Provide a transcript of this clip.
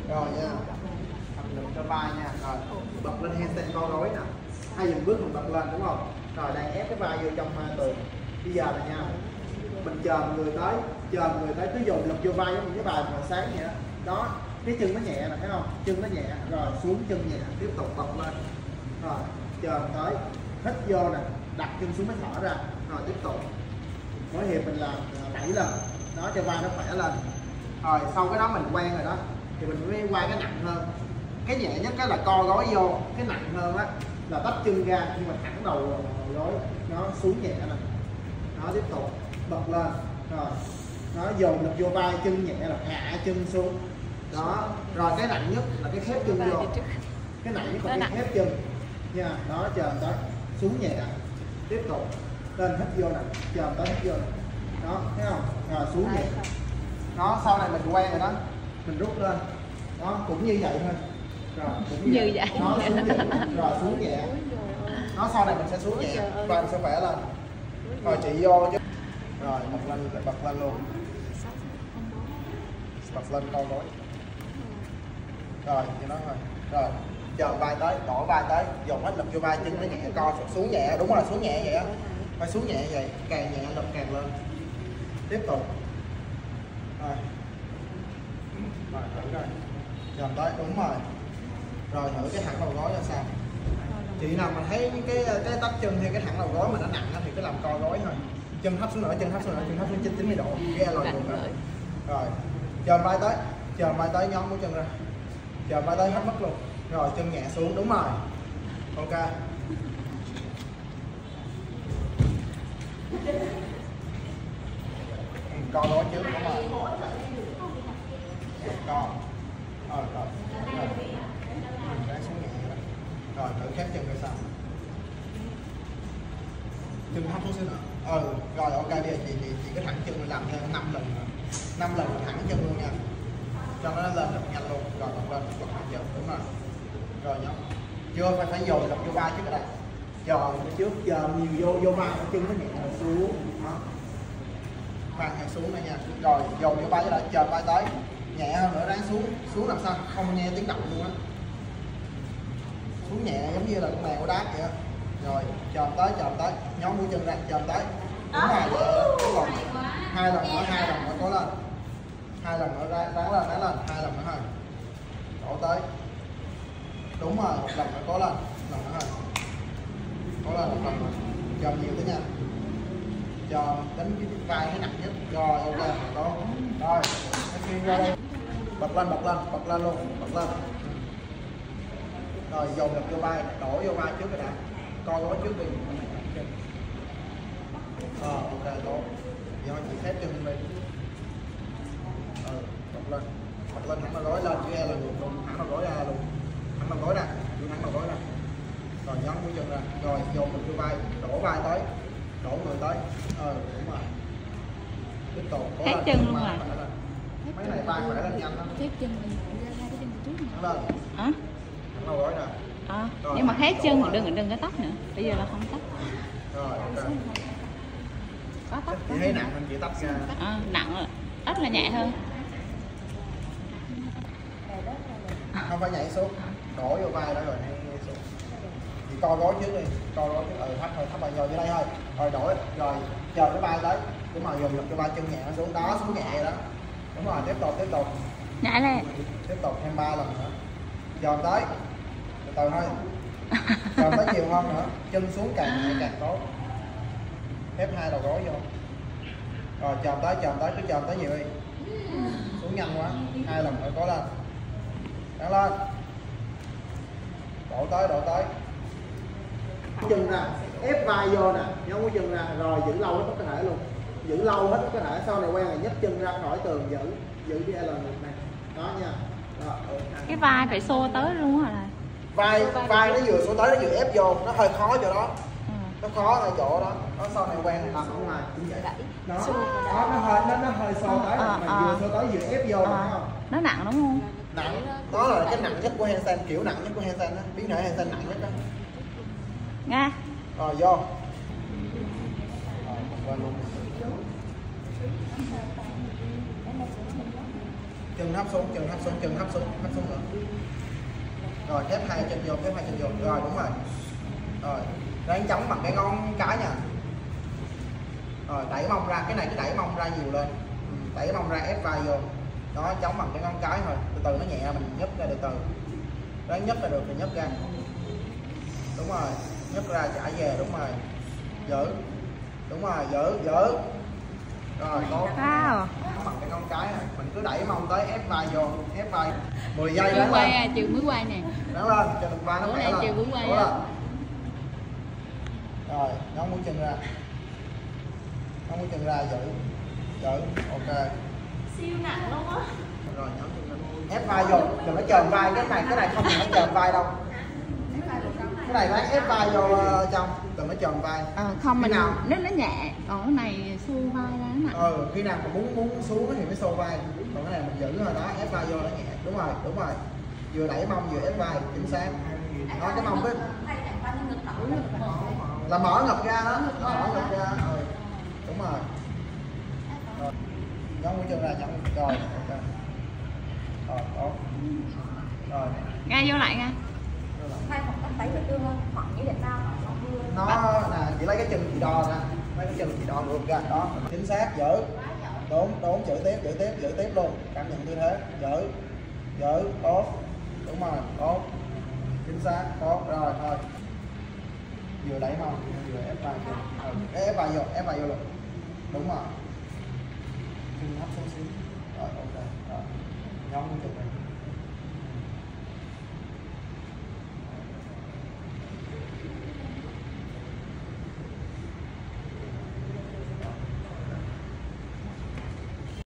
Rồi nha, tập ngực cho vai nha. Rồi bật lên handstand co gối nè, hai dừng bước mình bật lên đúng không? Rồi đang ép cái vai vô trong tường. Bây giờ là nha, mình chờ người tới cứ dồn lực vô vai giống như cái bài hồi sáng vậy đó. Đó, cái chân nó nhẹ nè, thấy không? Chân nó nhẹ, rồi xuống chân nhẹ, tiếp tục bật lên. Rồi chờ tới, hít vô nè, đặt chân xuống mới thở ra. Rồi tiếp tục. Mỗi hiệp mình làm 7 lần, đó cho vai nó khỏe lên. Rồi sau cái đó mình quen rồi đó, thì mình mới qua cái nặng hơn. Cái nhẹ nhất cái là co gối vô, cái nặng hơn á là tách chân ra nhưng mà thẳng đầu gối, nó xuống nhẹ nè. Đó tiếp tục bật lên, rồi nó dồn lực vô vai, chân nhẹ là hạ chân xuống. Đó, rồi cái nặng nhất là cái khép chân vô, cái nặng nhất là cái khép chân nha. Đó chờ tới xuống nhẹ, tiếp tục lên hít vô nè, chờ tới hít vô nè. Đó thấy không? Rồi xuống nhẹ. Đó sau này mình quen rồi đó, mình rút lên. Đó cũng như vậy thôi. Rồi cũng như vậy. Nó xuống nhẹ, rồi xuống nhẹ. Nó sau này mình sẽ xuống nhẹ, vai mình sẽ khỏe lên. Rồi chị vô chứ. Rồi bật lên luôn. Bật lên co gối. Rồi chị nói thôi. Rồi chờ vai tới, đổ vai tới, dồn hết lực vô vai, chân nó nhẹ, co xuống nhẹ, đúng rồi, xuống nhẹ vậy á. Phải xuống nhẹ vậy, càng nhẹ lực càng lên. Tiếp tục. Rồi thử coi. Dồn tới, đúng rồi. Rồi thử cái thẳng đầu gối ra sao. Chị nào mà thấy cái tách chân hay cái thẳng đầu gối mà nó nặng thì cứ làm co gối thôi. Chân thấp xuống nữa, chân thấp xuống nữa, chân thấp xuống 90 độ, ghê lòi luôn đó. Rồi chờ vai tới nhón mũi chân ra, chờ vai tới hết mất luôn. Rồi chân nhẹ xuống, đúng rồi. Ok. Co gối trước, đúng rồi. Co. Rồi. Ráng xuống nhẹ. Rồi thử khép chân ra sao. Chân thấp xuống nữa. Rồi ok, bây giờ chị cứ thẳng chân mình làm thêm 5 lần nữa. 5 lần thẳng chân luôn nha, cho nó lên được nhanh luôn. Rồi bật lên, bật thẳng chân, đúng rồi. Rồi nhóc chưa phải dồn lực vô vai trước cái này, chờ trước, chờ nhiều vô vai, chân nó nhẹ xuống. Đó, khoan hay xuống đây nha. Rồi dồn vô vai cái đã, chờ vai tới nhẹ hơn nữa, ráng xuống làm sao không nghe tiếng động luôn á. Xuống nhẹ giống như là con mèo đá vậy á. Rồi chờ tới nhóm mũi chân ra, chờ tới, đúng rồi. Đúng rồi. 2 lần nữa cố lên. 2 lần nữa ráng lên 2 lần nữa thôi. Đổ tới, đúng rồi. 1 lần nữa cố lên, 1 lần nữa thôi. Cố lên 1 lần nữa, chờ nhiều tới nha, chờ đến cái vai cái nặng nhất. Rồi ok, đó. Rồi ra đây, bật lên luôn, bật lên. Rồi dồn lực vô vai, đổ vô vai trước cái đã, co gối trước đi. Ok tốt. Giờ chị khép chân đi. Bật lên thẳng đầu gối lên, chứ là luôn, thẳng đầu gối ra luôn, thẳng đầu gối ra, thẳng đầu gối ra. Rồi nhón mũi chân ra, rồi dồn lực vô vai, đổ vai tới, đổ người tới. Đúng rồi. Tiếp tục. Khép chân luôn rồi. Mấy này vai khỏe lên nhanh lắm. Khép chân mình ra hai cái chân trước nữa. Lên. Hả? Thẳng đầu gối nè. Nhưng mà khép chân thì đừng có tóc nữa. Bây giờ là không tóc. Rồi ok. Có tóc. Chị thấy nặng hơn chị tóc ra. Nặng rồi. Ít là nhẹ hơn. Không phải nhảy xuống, đổ vô vai đó rồi hay xuống. Chị co gối trước đi, co gối trước. Thấp rồi vô đây thôi. Rồi đổi, rồi chờ cái vai tới. Đúng rồi, dùng lực cho vai chân nhẹ nó xuống, đó, xuống nhẹ đó. Đúng rồi, tiếp tục. Nhảy lên. Tiếp tục thêm 3 lần nữa. Dồn tới. Từ từ thôi. Dồn tới nhiều hơn nữa. Chân xuống càng nhẹ càng tốt. Khép 2 đầu gối vô. Rồi chờ tới, cứ chờ tới nhiều đi. Xuống nhanh quá. 2 lần nữa cố lên. Đăng lên. Đổ tới. Chân ra, ép vai vô nè, nhón mũi chân ra, rồi giữ lâu hết có thể luôn. Giữ lâu hết có thể, sau này quen là nhấc chân ra khỏi tường, giữ cái L này. Đó nha. Rồi, cái vai phải xô tới luôn hả? Vai nó vừa xô tới nó vừa ép vô, nó hơi khó chỗ đó. Nó khó ở chỗ đó. Nó sau này quen thì làm ở ngoài cũng vậy. Đó, nó hơi xô tới, mà vừa xô tới vừa ép vô, phải không? Nó nặng đúng không? Nặng, đó là cái nặng nhất của handstand, kiểu nặng nhất của handstand đó, biến thể handstand nặng nhất đó. Nga. Rồi vô. Rồi, chân hấp xuống, chân hấp xuống, chân hấp xuống nữa. Rồi khép hai chân vô, khép hai chân vô. Rồi đúng rồi. Rồi ráng chống bằng cái ngón cái nha. Rồi đẩy mông ra, cái này cứ đẩy mông ra nhiều lên. Đẩy mông ra, ép vai vô. Đó, chống bằng cái ngón cái thôi. Từ từ nó nhẹ, mình nhấc ra từ từ. Ráng nhấc ra được thì nhấc ra. Đúng rồi, nhấc ra chạy về, đúng rồi. Giữ. Đúng rồi, giữ. Rồi tốt. Wow. Bằng cái ngón cái này, mình cứ đẩy mông tới ép vai vô, ép vai 10 giây Chưa quay à, chưa mới quay nè. Đứng lên, cho lực vai nó khỏe lên. Chưa quay Đúng á. rồi. Rồi, nhón mũi chân ra. Nhón mũi chân ra, giữ. Ok. Siêu nặng luôn á. Rồi, nhón chân ra. Ép vai vô, đừng có chồm vai, cái này không được nó chồm vai đâu. Cái này phải ép vai vô trong, đừng có chồm vai. Không, mình nào nó nhẹ, còn cái này xu vai ra nó nặng. Khi nào mà muốn xuống thì mới xô vai, còn cái này mình giữ rồi đó, ép vai vô nó nhẹ. Đúng rồi. Vừa đẩy mông vừa ép vai, chính xác. Đó, cái mông với là mở ngực ra đó, mở ngực ra. Đúng rồi. Nhón mũi chân ra, nhón rồi, ok. Rồi, tốt. Rồi. Ra vô lại ra. Hai một cách tẩy được tương hoặc như Việt Nam Nó là chỉ lấy cái chân chị đo ra, lấy cái chân chị đo ngược ra đó, chính xác. Giữ. Đốn giữ tiếp luôn, cảm nhận tư thế. Giữ, tốt. Đúng rồi, tốt. Chính xác, tốt. Rồi thôi. Vừa đẩy mông vừa ép vai vô. Ép vai vô luôn. Đúng rồi. Chân hấp xuống xíu. Rồi ok. Rồi. Nhón mũi chân ra.